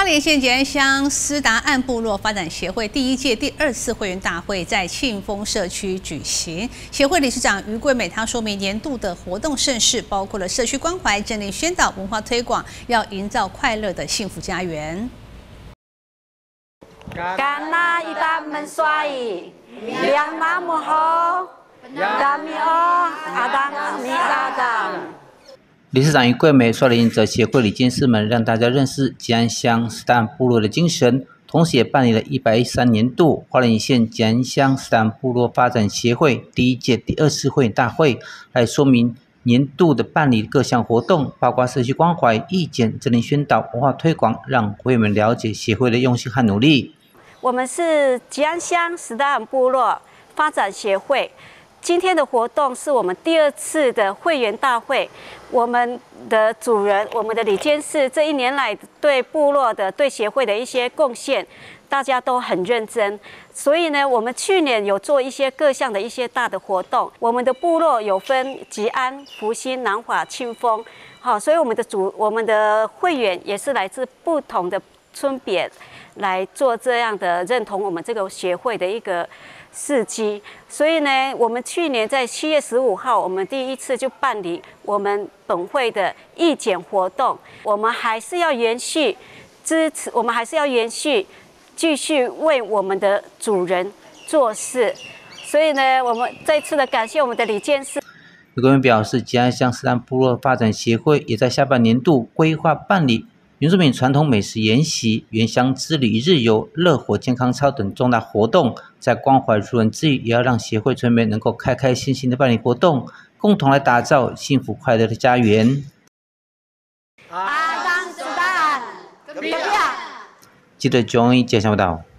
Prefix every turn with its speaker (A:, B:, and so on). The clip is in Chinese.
A: 莲县吉安乡斯达岸部落发展协会第1届第2次会员大会在庆丰社区举行。协会理事长于桂美她说明，年度的活动盛事包括了社区关怀、政令宣导、文化推广，要营造快乐的幸福家园。
B: Karena kita mensuai yang namuho damio adang mi adang。
C: 理事长于桂美率领着协会理监事们，让大家认识吉安乡斯达岸部落的精神，同时也办理了113年度花莲县吉安乡斯达岸部落发展协会第1届第2次会员大会，来说明年度的办理各项活动，包括社区关怀、意见、政令宣导、文化推广，让会员们了解协会的用心和努力。
B: 我们是吉安乡斯达岸部落发展协会。今天的活动是我们第2次的会员大会，我们的主人，我们的理监事这1年来对部落的、对协会的一些贡献，大家都很认真。所以呢，我们去年有做一些各项的一些大的活动。我们的部落有分吉安、福兴、南华、庆丰，好，所以我们的会员也是来自不同的村别来做这样的认同我们这个协会的一个事迹。所以呢，我们去年在7月15号，我们第1次就办理我们本会的义检活动。我们还是要延续支持，我们还是要延续继续为我们的主人做事。所以呢，我们再次的感谢我们的理监事。
C: 有官员表示，吉安乡斯达岸部落发展协会也在下半年度规划办理原住民传统美食研习、原乡之旅日游、热火健康操等重大活动，在关怀族人之余，也要让协会村民能够开开心心的办理活动，共同来打造幸福快乐的家园。记者Joey介绍到。